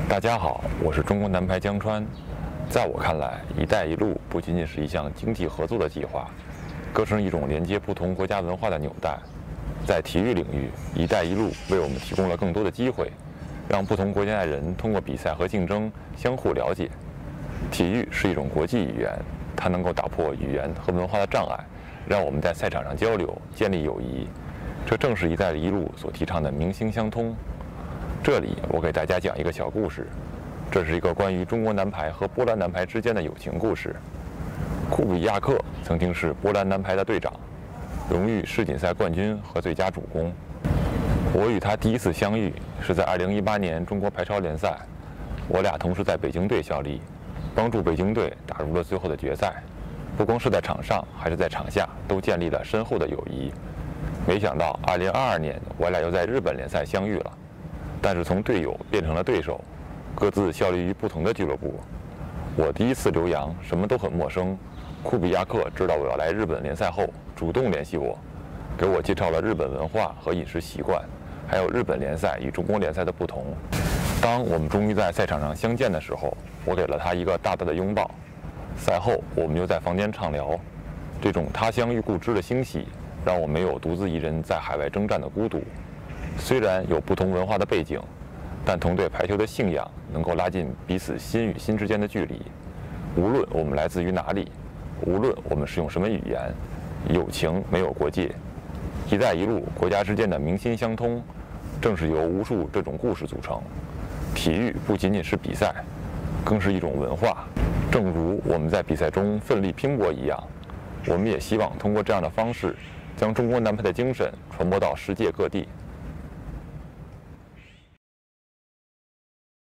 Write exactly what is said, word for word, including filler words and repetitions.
大家好，我是中国男排江川。在我看来，“一带一路”不仅仅是一项经济合作的计划，更是一种连接不同国家文化的纽带。在体育领域，“一带一路”为我们提供了更多的机会，让不同国家的人通过比赛和竞争相互了解。体育是一种国际语言，它能够打破语言和文化的障碍，让我们在赛场上交流，建立友谊。这正是“一带一路”所提倡的民心相通。这里我给大家讲一个小故事，这是一个关于中国男排和波兰男排之间的友情故事。库比亚克曾经是波兰男排的队长，荣誉世锦赛冠军和最佳主攻。我与他第一次相遇是在二零一八年中国排超联赛，我俩同时在北京队效力，帮助北京队打入了最后的决赛。不光是在场上，还是在场下，都建立了深厚的友谊。没想到二零二二年我俩又在日本联赛相遇了。但是从队友变成了对手，各自效力于不同的俱乐部。我第一次留洋，什么都很陌生。库比亚克知道我要来日本联赛后，主动联系我，给我介绍了日本文化和饮食习惯，还有日本联赛与中国联赛的不同。当我们终于在赛场上相见的时候，我给了他一个大大的拥抱。赛后，我们又在房间畅聊。这种他乡遇故知的欣喜，让我没有独自一人在海外征战的孤独。虽然有不同文化的背景，但同对排球的信仰能够拉近彼此心与心之间的距离。无论我们来自于哪里，无论我们是用什么语言，友情没有国界。“一带一路”国家之间的民心相通，正是由无数这种故事组成。体育不仅仅是比赛，更是一种文化。正如我们在比赛中奋力拼搏一样，我们也希望通过这样的方式，将中国男排的精神传播到世界各地。